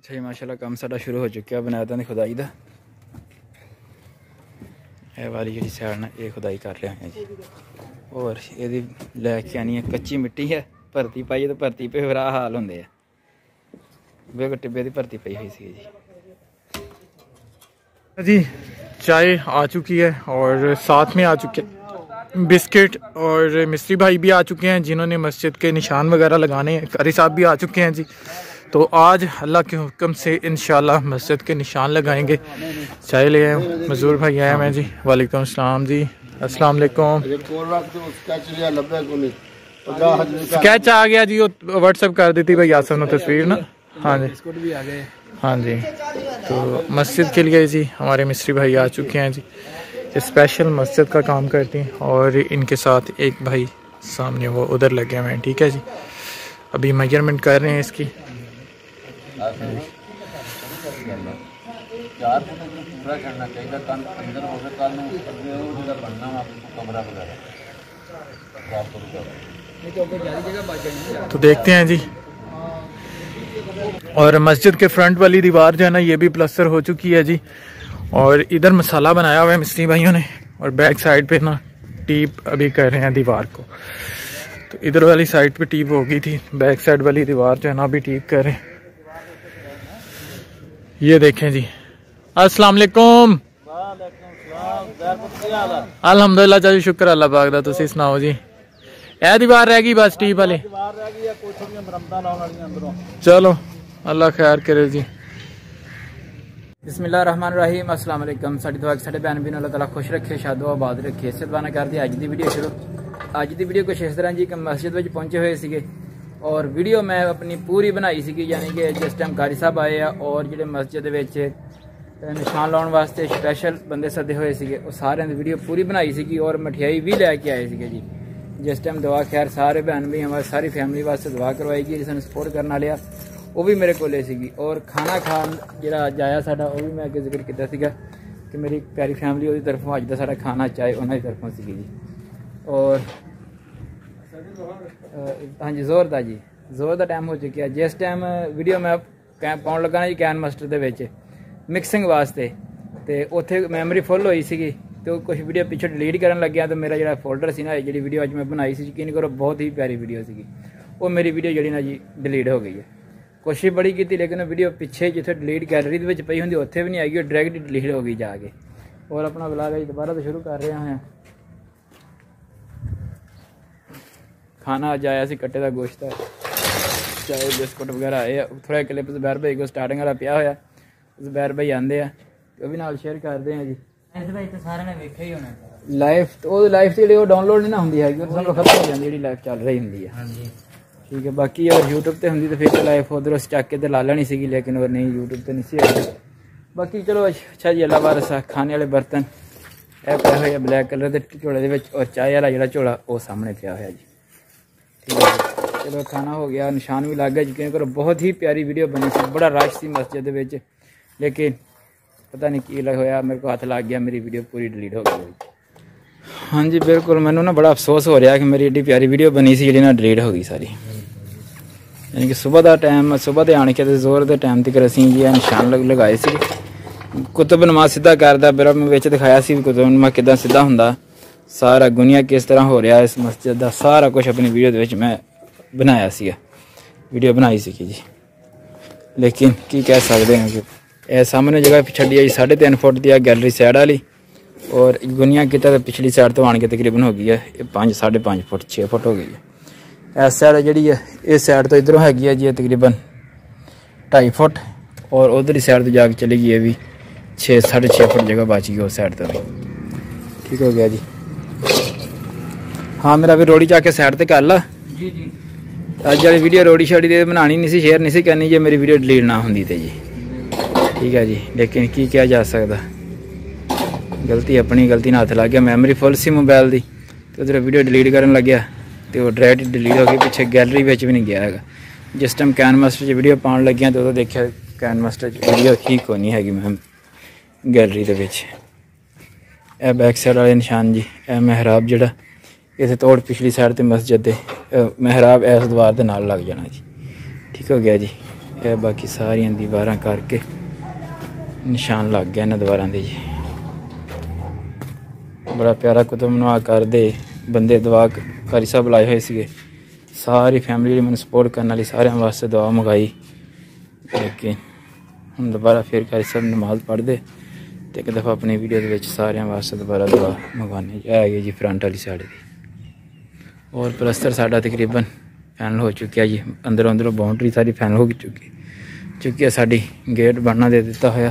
अच्छा जी माशाल्लाह काम साडा शुरू हो चुका बनाया खुदाई का। यह वाली जी सैड ना ये खुदाई कर रहे हैं जी। और ये लैके आनी है कच्ची मिट्टी है भरती पाई तो भरती पे बुरा हाल होंगे बेग टिब्बे की भरती पई हुई सी जी। चाय आ चुकी है और साथ में आ चुके बिस्किट और मिस्त्री भाई भी आ चुके हैं जिन्होंने मस्जिद के निशान वगैरह लगाने हैं। कारी साहब भी आ चुके हैं जी। तो आज अल्लाह के हुक्म से इंशाल्लाह मस्जिद के निशान लगाएंगे। चाय ले आए मजदूर भाई आए हैं जी। वालेकुम अस्सलाम जी। अस्सलाम वालेकुम। स्केच आ गया जी, वो व्हाट्सएप कर दी थी भाई आसन तस्वीर ना। हाँ जी हाँ जी। तो मस्जिद के लिए जी हमारे मिस्त्री भाई आ चुके हैं जी। स्पेशल मस्जिद का काम करते हैं और इनके साथ एक भाई सामने वो उधर लगे हुए हैं। ठीक है जी, अभी मेजरमेंट कर रहे हैं इसकी। तो देखते हैं जी। और मस्जिद के फ्रंट वाली दीवार जो है ना ये भी प्लास्टर हो चुकी है जी। और इधर मसाला बनाया हुआ है मिस्त्री भाइयों ने और बैक साइड पे ना टीप अभी कर रहे हैं दीवार को। तो इधर वाली साइड पे टीप हो गई थी, बैक साइड वाली दीवार जो है ना अभी टीप कर रहे हैं। ये देखें जी। अस्सलाम वालेकुम। अल्हम्दुलिल्लाह जी, शुक्र अल्लाह पाक दा। तुसीं सुनाओ जी। ए दीवार रह गई बस टीप वाली। चलो अल्लाह खैर करे जी। बिस्मिल्लाहिर्रहमानिर्रहीम। अस्सलाम वालेकुम। साडी दुआ साडे भैन भी अल्लाह ताला खुश रखे, शादो आबाद रखे। इस दुआ करते अज की वीडियो शुरू। अज की वीडियो कुछ इस तरह जी कि मस्जिद में पहुंचे हुए थे और वीडियो मैं अपनी पूरी बनाई सी, यानी कि जिस टाइम कारी साहब आए और जो मस्जिद निशान लाने वास्ते स्पैशल बंदे सदे हुए थे वो सारे वीडियो पूरी बनाई सी और मठियाई भी लैके आए थे जी। जिस टाइम दुआ खैर सारे भैन भी हमारी सारी फैमिली वास्ते दुआ करवाई गई, जिसने सपोर्ट करने वाले वो भी मेरे को सी। और खाना खान जो जाया साडा वो भी मैं अगे जिक्र किया कि मेरी प्यारी फैमिली वो तरफों अज का साडा खाना चाहे उन्होंने तरफों सी जी। और हाँ जी जोर का जी, जोर का टाइम हो चुका है। जिस टाइम वीडियो मैं पाउन लगा ना जी कैन मास्टर के मिक्सिंग वास्ते तो उत्थे मैमरी फुल हुई सी तो कुछ वीडियो पिछले डिलीट करन लग्या तो मेरा जो फोल्डर से ना जी वीडियो अज मैं बनाई सी, यकीन करो बहुत ही प्यारी वीडियो सी, वो मेरी वीडियो जी ना जी डिलीट हो गई है। कोशिश बड़ी की लेकिन वीडियो पिछे जिथे डिलीट गैलरी के पई होंगी उत्थे भी नहीं आई, डायरैक्ट डिलीट हो गई जाके। और अपना ब्लॉग अज दोबारा तो शुरू कर रहे हैं। खाना अज आया कट्टे का गोश्त है, चाय बिस्कुट वगैरह आए। थोड़ा क्लिप जुबैर भाई को स्टार्टिंग वाला पिया होया, जुबैर भाई आते हैं वो भी नाल शेयर करते हैं जी। लाइफ तो लाइफ जी डाउनलोड नहीं ना होंगी है, खत्म हो जाती जी लाइफ चल रही होंगी है। ठीक है, बाकी अगर यूट्यूब पर होंगी तो फिर लाइफ उधर चक के ला लेनी सी, लेकिन और नहीं यूट्यूब पर नहीं सी। बाकी चलो अच्छा जी अल्लाह वारस खाने वाले बर्तन यह पाया हुआ ब्लैक कलर के झोले और चाय वाला जो झोला वो सामने पिया हुआ जी। ठीक है जी, चलो खाना हो गया, निशान भी लग गया। यकीन करो बहुत ही प्यारी वीडियो बनी सी, बड़ा रश सी मस्जिद में, लेकिन पता नहीं की होया मेरे को हाथ लग गया, मेरी वीडियो पूरी डिलीट हो गई। हाँ जी बिल्कुल, मैंने ना बड़ा अफसोस हो रहा कि मेरी एडी प्यारी वीडियो बनी सी जी ना डिलीट हो गई सारी। यानी कि सुबह का टाइम, सुबह के आने के जोर के टाइम तक असी जी निशान लगाए थे। कुतुबनुमा सीधा करता बिरा में दिखाया सी कुतुबनुमा किदा सीधा होंदा, सारा गुनिया किस तरह हो रहा है इस मस्जिद का सारा कुछ अपनी वीडियो मैं बनाया सी, वीडियो बनाई सी जी। लेकिन की कह सकते हैं कि यह सामने जगह छड़ी आई 3.5 फुट की गैलरी साइड वाली और गुनिया किता तो पिछली साइड तो आन के तकरीबन हो गई है 5 5.5 फुट 6 फुट हो गई है। इस साइड जी है इस साइड तो इधरों हैगी है जी तकरीबन 2.5 फुट और उधर ही साइड तो जाके चली गई है भी 6 6.5 फुट जगह बच गई उस साइड तो भी। ठीक हो गया जी। हाँ मेरा भी रोड़ी जाके साइड पर कर ला जी जी। अज वाली वीडियो रोड़ी शाड़ी दे बनानी नहीं सी, शेयर नहीं सी करनी जे मेरी वीडियो डिलीट ना होंदी तो जी। ठीक है जी, लेकिन की किया जा सकता, गलती अपनी, गलती ना हथ लग गया। मैमरी फुल सी मोबाइल की तो उधर वीडियो डिलीट करन लग्या तो वो डायरैक्ट डिलीट हो गई, पिछे गैलरी भी नहीं गया है। जिस टाइम कैन मास्टर वीडियो पाउन लग्या तो देखा कैन मास्टर वीडियो ठीक होनी हैगी मैम गैलरी के। यह बैक साइड वाले निशान जी, यह महराब जोड़ा इतने तोड़ पिछली साइड तो मस्जिद के महराब इस दीवार के नाल लग जाना जी। ठीक हो गया जी। ਇਹ ਬਾਕੀ ਸਾਰੀਆਂ ਦੀਵਾਰਾਂ ਕਰਕੇ ਨਿਸ਼ਾਨ ਲੱਗ ਗਿਆ ਇਹਨਾਂ ਦੀਵਾਰਾਂ ਦੇ ਜੀ। ਬੜਾ ਪਿਆਰਾ ਕੁਤਬਨੁਮਾ ਕਰਦੇ ਬੰਦੇ ਦੁਆ ਕਾਰੀ ਸਾਹਿਬ ਲਾਏ ਹੋਏ ਸੀਗੇ। ਸਾਰੀ ਫੈਮਿਲੀ ਜਿਹੜੀ ਮੈਨੂੰ ਸਪੋਰਟ ਕਰਨ ਵਾਲੀ ਸਾਰਿਆਂ ਵਾਸਤੇ ਦੁਆ ਮੰਗਾਈ। ਲੇਕਿਨ ਹੁਣ ਦੁਬਾਰਾ ਫਿਰ ਕਾਰੀ ਸਾਹਿਬ ਨਮਾਜ਼ ਪੜ੍ਹਦੇ ਤੇ ਇੱਕ ਦफ़ा अपनी वीडियो ਦੇ ਵਿੱਚ ਸਾਰਿਆਂ ਵਾਸਤੇ ਦੁਬਾਰਾ ਦੁਆ ਮੰਗਵਾਉਣੀ। ਇਹ ਹੈਗੀ ਜੀ ਫਰੰਟ ਵਾਲੀ ਸਾਈਡ ਦੀ। और प्लस्तर साढ़ा तकरीबन फाइनल हो चुका है जी। अंदरों अंदरों बाउंड्री सारी फाइनल हो चुकी है। साड़ी गेट बनना दे दिता होया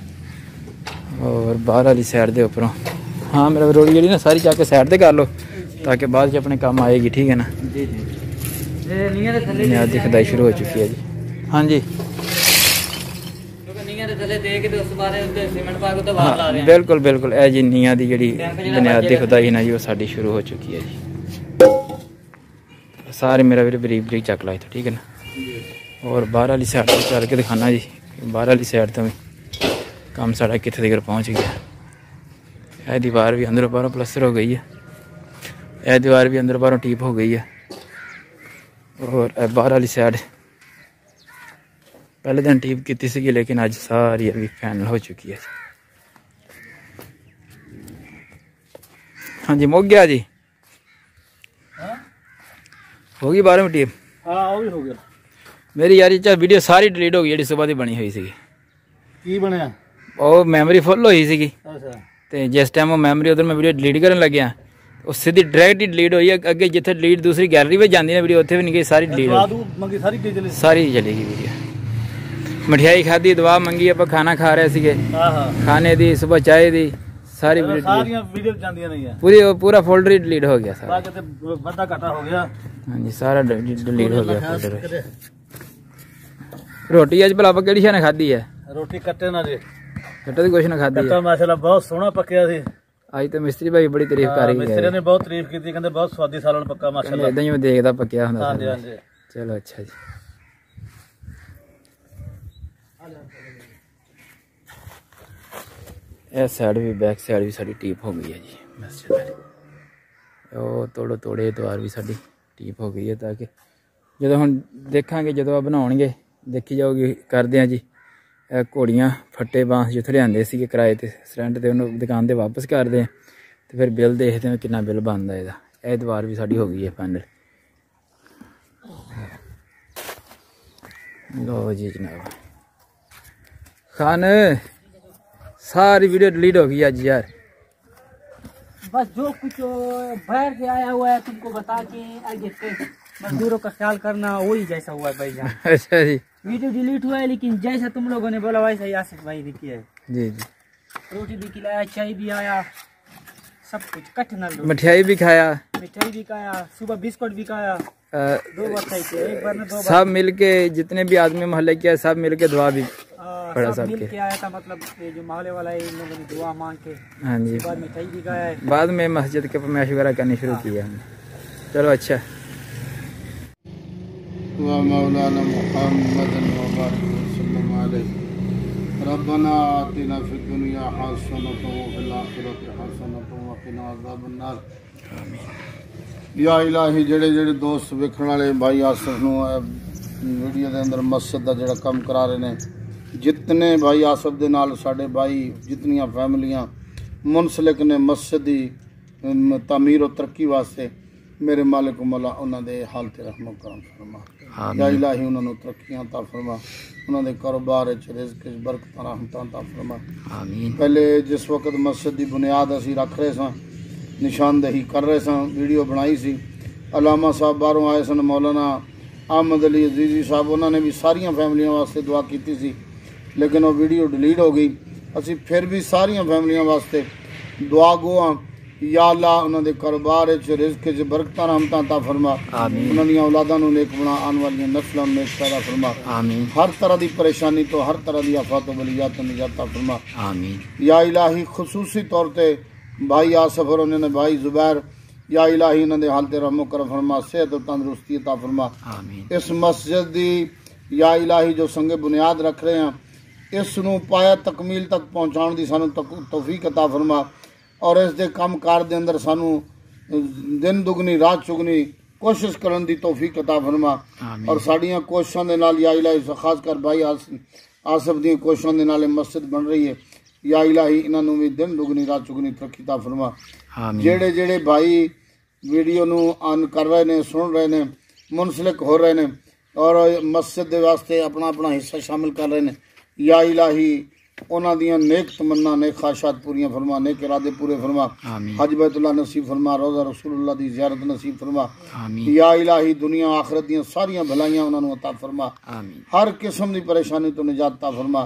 और बाहर वाली साइड के उपरों हाँ मेरा रोड जी ना सारी जाके साइड से कर लो ताकि बाद च अपने काम आएगी। ठीक है ना जी जी। बुनियाद की खुदाई शुरू हो चुकी है जी। हाँ जी बिल्कुल बिल्कुल ए जी नीआं दी जिहड़ी बुनियाद की खुदाई ना जी वो साडी शुरू हो चुकी है जी। सारे मेरा भी बरीक बरीक चक लाए थे। ठीक है ना और बाहर वाली साइड पर चल के दिखाना जी। बाहर वाली साइड तो भी काम साढ़ा कितने तक पहुँच गया। यह दीवार भी अंदरों बाहरों प्लस्तर हो गई है। यह दीवार भी अंदर बाहरों टीप हो गई है। और बाहर वाली साइड पहले दिन टीप की सी लेकिन अज सारी अभी फाइनल हो चुकी है। हाँ जी मुक गया जी। हो गई 12वीं टीप? हाँ वो भी हो गया। मेरी यार चाहे वीडियो सारी डिलीट हो गई जी सुबह की बनी हुई सी। की बनया वो मैमरी फुल हुई सी। अच्छा तो जिस टाइम वो मैमरी उधर मैं वीडियो डिलीट करने लग्या वो सीधी डायरेक्ट ही डिलीट हुई है। अगे जिथे डिलीट दूसरी गैलरी में जाती है वीडियो उत्थे भी नहीं गई सारी डिलीट मंगी सारी चलेगी वीडियो। मिठाई खाधी दवा मंगी आप खाना खा रहे थे खाने दी सुबह चाय दी सारी पूरी पूरा फोल्डर ही डिलीट हो गया सारा। हो गया हाँ जी सारा डिलीट हो गया फोल्डर। रोटी अज भला केड़ी शा ने खाधी है? रोटी कट्टे ना जी कट्टे दी कुछ ना खाधी है। माशाल्लाह बहुत सोहना पक्या सी। आज तो मिस्त्री भाई बड़ी तारीफ कर रही है। मिस्त्री ने बहुत तारीफ की थी कहंदे बहुत स्वादी सालन पक्का माशाल्लाह। इदां ही मैं देखदा पक्या हुंदा। हां जी हां जी चलो अच्छा जी। यह साइड भी बैक साइड भी साड़ी टीप हो गई है जी मस्जिद वाली। वो तोड़ो तोड़े द्वार भी साड़ी टीप हो गई है ताकि जो हम देखांगे जो बनाओगे देखी जाओगी करते हैं जी। घोड़ियाँ फट्टे बांस जितों लियाते थे किराए पर सिलेंडर से उन्होंने दुकान पर वापस करते हैं तो फिर बिल देखते हैं कितना बिल बनता है। यह दीवार भी साड़ी हो गई है फाइनल। लो जी जनाब खान सारी वीडियो डिलीट हो गई आज यार। बस जो कुछ बाहर से आया हुआ है तुमको बता के आगे से मजदूरों का ख्याल करना वही जैसा हुआ है भाईजान। अच्छा जी वीडियो डिलीट हुआ है लेकिन जैसा तुम लोगों ने बोला वैसा ही आसिफ भाई भी किया है। जी जी रोटी भी खिलाया चाय भी आया सब कुछ कट न लो। मिठाई भी खाया मिठाई भी खाया सुबह बिस्कुट भी खाया 2 बार खाई थे एक बार ना 2 बार सब मिलके जितने भी आदमी मोहल्ले के सब मिलके दुआ भी पड़ा सब मिल सबके। के आया था मतलब ये जो मोहल्ले वाला है इन लोगों ने दुआ मांग के हाँ जी बाद मिठाई भी खाया है। बाद में मस्जिद के फरमाइश वगैरह करनी शुरू की हमने। चलो अच्छा मौलाना मुहम्मद रब्बना आतिना फिद दुनिया हसनतन व फिल आखिरति हसनतन व क़िना अज़ाबन्नार। या इलाही जेड़े जेड़े दोस्त वेखण वाले भाई आसिफ नूं वीडियो के अंदर मस्जिद का जोड़ा काम करा रहे हैं जितने भाई आसिफ दे नाल साडे भाई जितनियां फैमिलियां मुनसलिक ने मस्जिद की तामीर और तरक्की वास्ते मेरे मालिक मौला उन्होंने हाल ते रहम करम फरमा। या इलाही उन्होंने तरक्कियां अता फरमा उन्होंने कारोबार रिज़्क बरकत रहमत अता फरमा। पहले जिस वक्त मस्जिद की बुनियाद असी रख रहे सां निशानदेही कर रहे सां वीडियो बनाई सी अलामा साहब बाहरों आए सन मौलाना अहमद अली अजीजी साहब उन्होंने भी सारिया फैमिलियां वास्ते दुआ की सी लेकिन वो वीडियो डिलीट हो गई। असी फिर भी सारिया फैमिलियां वास्ते दुआ गो हाँ या अल्लाह उन्होंने कारोबार रिज़्क बरकत रहमत अता फरमा उन्होंने औलादा नूं नेक बना आने वाली नस्लों नेक पैदा फरमा हर तरह की परेशानी तो हर तरह की आफत बलियात निजात फरमा। या इलाही खुसूसी तौर पर भाई आसिफ और उन्होंने भाई जुबैर या इलाही उन्होंने हालत रहमो करम फरमा सेहत और तंदुरुस्ती अता फरमा। इस मस्जिद की या इलाही जो संगे बुनियाद रख रहे हैं इस नूं पाया तकमील तक पहुँचाने की सानू तौफीक अता फरमा और इस दे काम कार दे अंदर सानू दिन दुगनी रात चुगनी कोशिश करन दी तौफीक अता फरमा और साड़ियां कोशिशों दे नाल या इलाही खास कर भाई आसिफ दी कोशिशों दे नाल मस्जिद बन रही है या इलाही इन्हां नूं भी दिन दुगनी रात चुगनी तरक्की अता फरमा जेड़े जेड़े भाई वीडियो नूं ऑन कर रहे ने सुन रहे ने मुनसलिक हो रहे ने और मस्जिद दे वास्ते अपना अपना हिस्सा शामिल कर रहे ने या इलाही उन्हां दियां नेक तमन्ना नेक ख्वाहिशात पूरियां फरमा नेक इरादे पूरे फरमा हज बैतुल्लाह नसीब फरमा रोज़ा रसूलुल्लाह दी ज़ियारत नसीब फरमा या इलाही दुनिया आखिरत दियां सारियां भलाइयां उन्हां नूं अता फरमा हर किस्म दी परेशानी तो निजात अता फरमा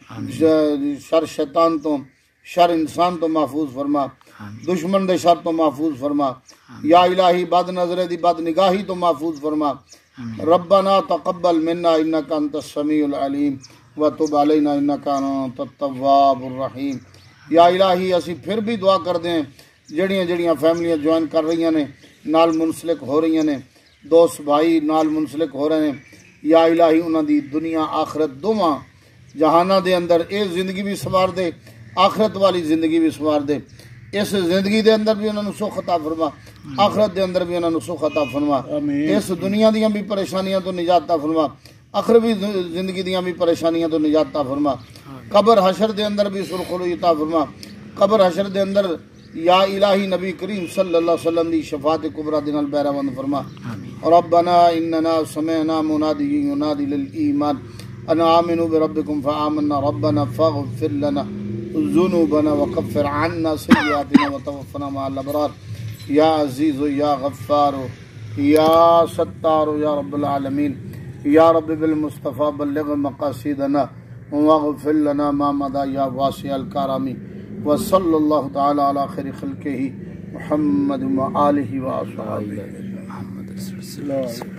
शर शैतान तो शर इंसान तो महफूज फरमा दुश्मन दे शर तो महफूज फरमा या इलाही बद नजरे दी बद निगाही तो महफूज फरमा रब्बना तक़ब्बल मिन्ना इन्नका अंतस समीउल अलीम व तुब अलैना इन्नका अंतत तव्वाबुर रहीम या इलाही असी फिर भी दुआ करते हैं जड़ियां जड़ियां फैमिलियां ज्वाइन कर रही ने नाल मुनसलिक हो रही ने दोस्त भाई नाल मुनसलिक हो रहे हैं या इलाही उन्हां दी दुनिया आखिरत दोवां जहाना दे अंदर ये जिंदगी भी सवार दे आखिरत वाली जिंदगी भी सवार दे इस जिंदगी दे अंदर भी उन्होंने सुख अता फरमा आखिरत दे अंदर भी उन्होंने सुख अता फरमा इस दुनिया दियां भी परेशानियां तो निजात अता फरमा आखिरवी जिंदगी दियां भी परेशानियां तो निजात अता फरमा कब्र हशर दे अंदर भी सुरखरुई अता फरमा कब्र हशर दे अंदर या इलाही नबी करीम सल्लल्लाहु अलैहि वसल्लम दी शफाअत कुबरा दे नाल बहरावंद फरमा रब्बना इन्नना समिअना मुनादिय्यन युनादी लिल ईमान अन आमिनु बिरब्बिकुम फआमन्ना रब्बना फग़फिर लना ज़ुनूबना वकफ़िर अन्ना सय्यिआतिना वतवफ़्फ़ना मअल अबरार या अज़ीज़ु या गफ़्फ़ारु या सत्तारु या रब्बुल आलमीन या रब्बि बिल मुस्तफ़ा बल्लिग़ मक़ासिदना वग़फ़िर लना मा मदा या वासिअल करमी व सल्लल्लाहु तआला अला खैरि खल्क़िही मुहम्मद व आलिहि व अस्हाबिही।